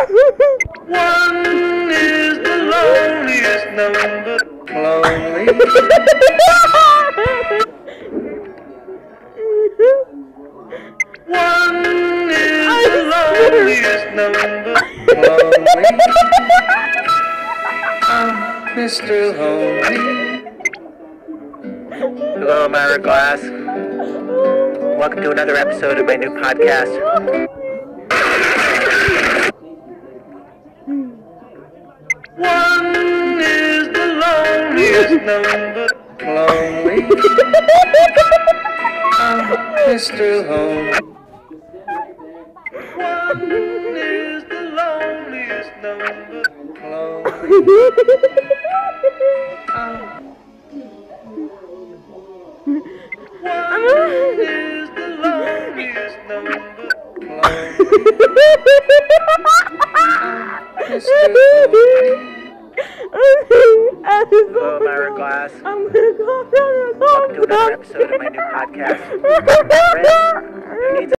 One is the loneliest number. Lonely. One is the loneliest number. Lonely. I'm Mr. Lonely. Hello, Myra Glass. Welcome to another episode of my new podcast. One is the loneliest number. Lonely. I'm Mr. Lonely. One is the loneliest number. Lonely. One is the loneliest number. Lonely. Mr. Lonely. Hello, Myra Glass. Welcome to another episode of my new podcast. Friends, who needs